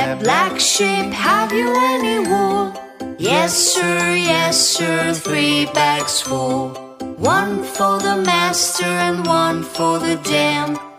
baa, black sheep, have you any wool? Yes sir, 3 bags full. One for the master and one for the dam.